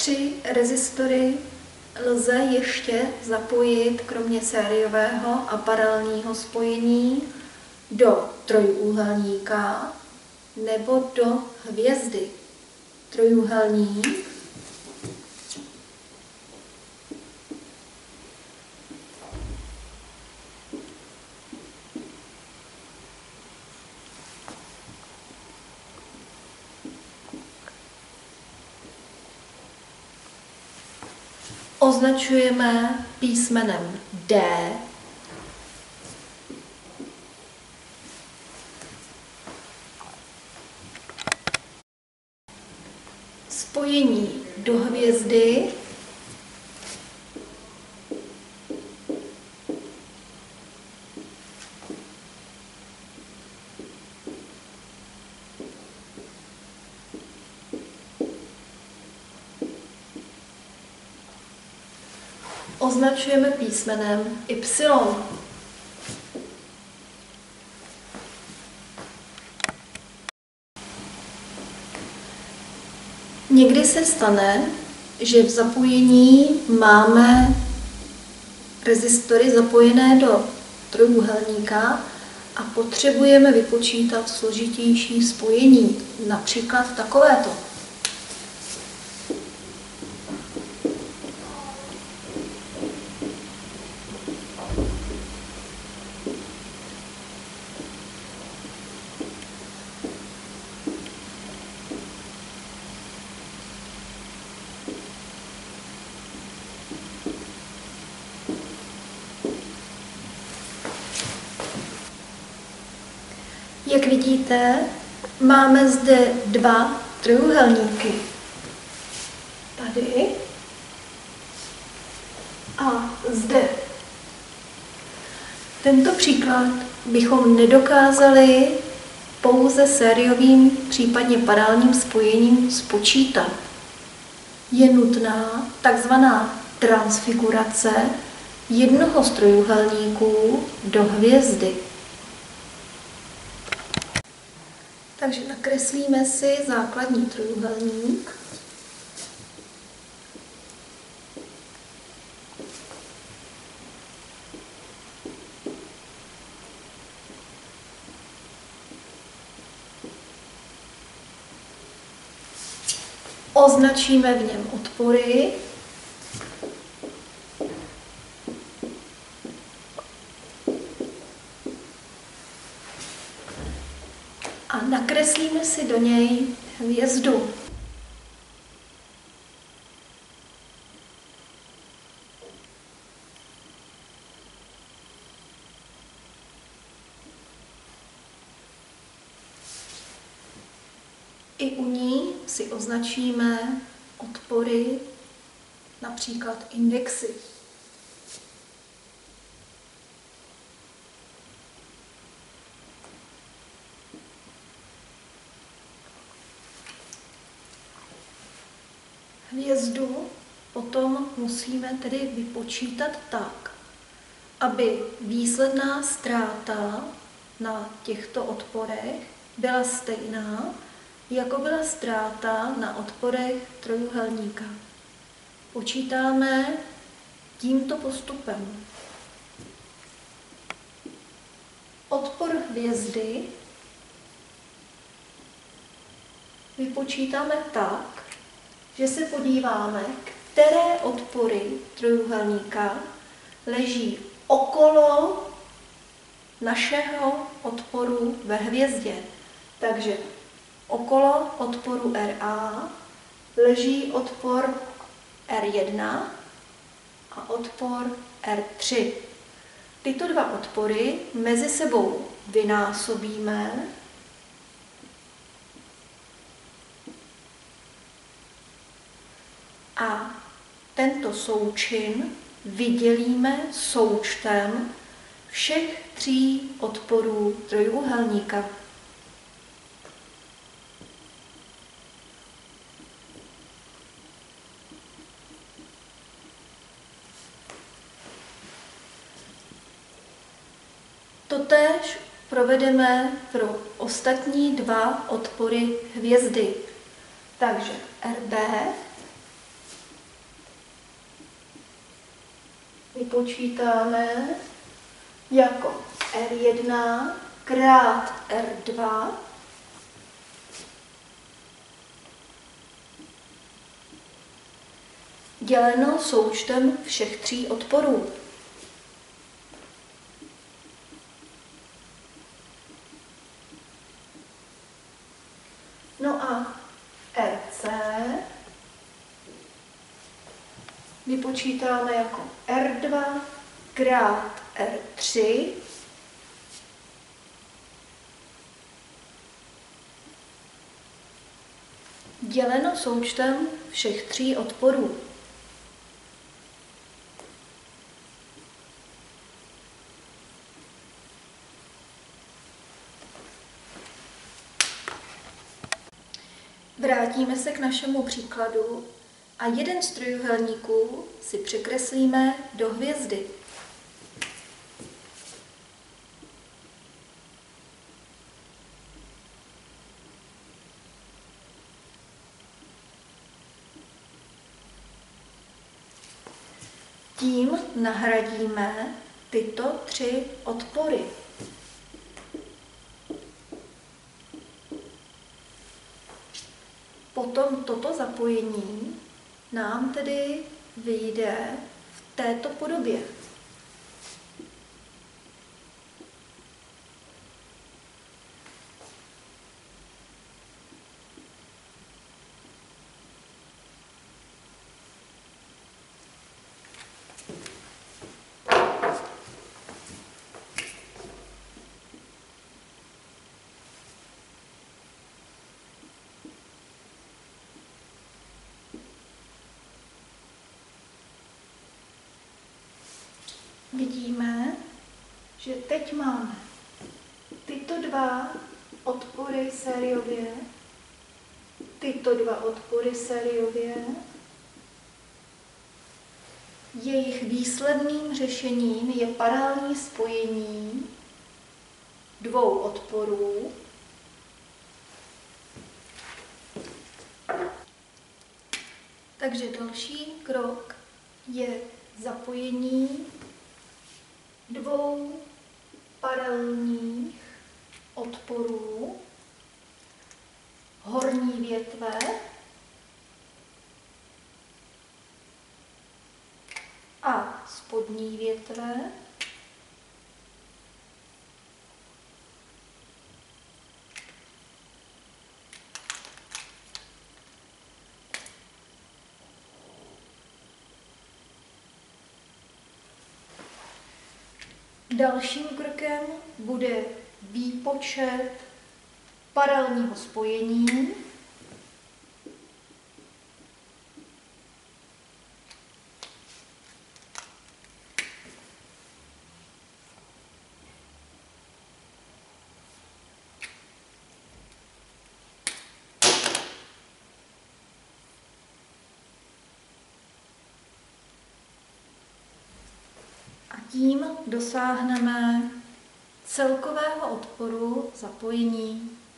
3 rezistory lze ještě zapojit kromě sériového a paralelního spojení do trojúhelníka nebo do hvězdy. Trojúhelník označujeme písmenem D. Spojení do hvězdy označujeme písmenem Y. Někdy se stane, že v zapojení máme rezistory zapojené do trojúhelníka a potřebujeme vypočítat složitější spojení, například takovéto. Jak vidíte, máme zde 2 trojúhelníky. Tady a zde. Tento příklad bychom nedokázali pouze sériovým, případně paralelním spojením spočítat. Je nutná takzvaná transfigurace jednoho z trojúhelníků do hvězdy. Takže nakreslíme si základní trojúhelník. Označíme v něm odpory. A nakreslíme si do něj hvězdu. I u ní si označíme odpory, například indexy. Hvězdu potom musíme tedy vypočítat tak, aby výsledná ztráta na těchto odporech byla stejná, jako byla ztráta na odporech trojúhelníka. Počítáme tímto postupem. Odpor hvězdy vypočítáme tak, že se podíváme, které odpory trojúhelníka leží okolo našeho odporu ve hvězdě. Takže okolo odporu RA leží odpor R1 a odpor R3. Tyto 2 odpory mezi sebou vynásobíme a tento součin vydělíme součtem všech 3 odporů trojúhelníka. Totéž provedeme pro ostatní 2 odpory hvězdy. Takže RB vypočítáme jako R1 krát R2 děleno součtem všech tří odporů. No a RC vypočítáme jako R2 krát R3 děleno součtem všech tří odporů. Vrátíme se k našemu příkladu a jeden z trojúhelníků si překreslíme do hvězdy. Tím nahradíme tyto tři odpory. Potom toto zapojení nám tedy vyjde v této podobě. Vidíme, že teď máme tyto dva odpory sériově, tyto dva odpory sériově. Jejich výsledným řešením je paralelní spojení dvou odporů. Takže další krok je zapojení dvou paralelních odporů horní větve a spodní větve Dalším krokem bude výpočet paralelního spojení. Tím dosáhneme celkového odporu zapojení.